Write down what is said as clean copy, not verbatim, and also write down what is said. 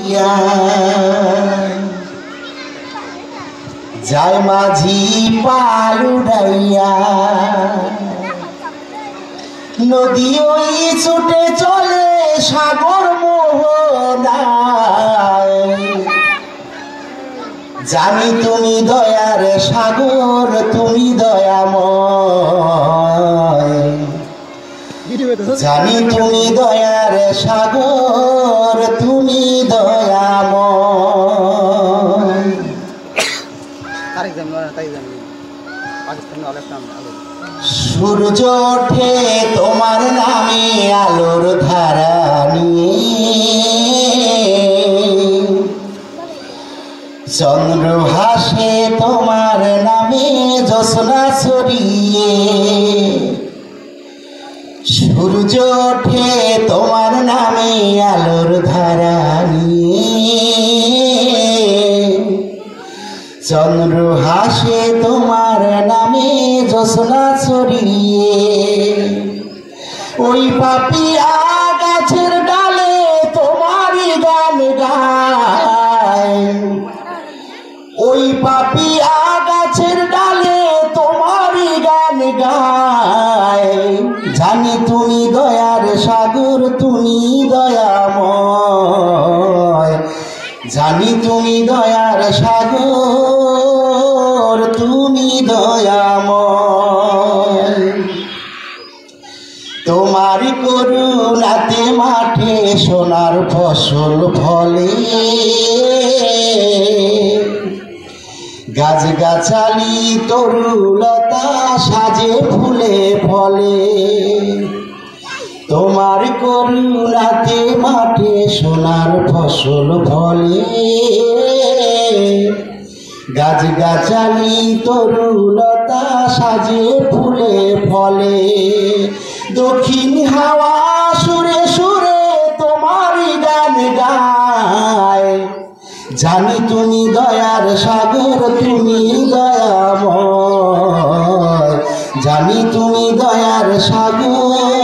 উড়াইয়া যায় মাঝি পাল উড়াইয়া নদী ওই ছুটে চলে সাগর মোহনায় জানি তুমি দয়ার সাগর তুমি দয়াময় জানি তুমি দয়ার সাগর তুমি দয়াময় সূর্য ওঠে তোমার নামে আলোর ধারা নিয়ে চন্দ্র হাসে তোমার নামে জ্যোৎস্না ছড়িয়ে সূর্য ওঠে তোমার নামে আলোর ধারা নিয়ে চন্দ্র হাসে তোমার নামে জ্যোৎস্না ছড়িয়ে ওই পাপিয়া গাছের ডালে তোমারই গান গায় ওই পাপিয়া গাছের ডালে তোমারই গান গায় জানি তুমি দয়ার সাগর তুমি দয়াময় জানি তুমি দয়ার সাগর তুমি দয়াময় তোমার করুণাতে মাঠে সোনার ফসল ফলে গাছ গাছালি তরুলতা সাজে ফুলে ফলে তোমার করুণাতে মাঠে সোনার ফসল ফলে গাছ গাছালি তরুলতা সাজে ফুলে ফলে দক্ষিণ হাওয়া সুরে সুরে তোমারই গান গায় জানি তুমি দয়ার সাগর তুমি দয়াময় জানি তুমি দয়ার সাগর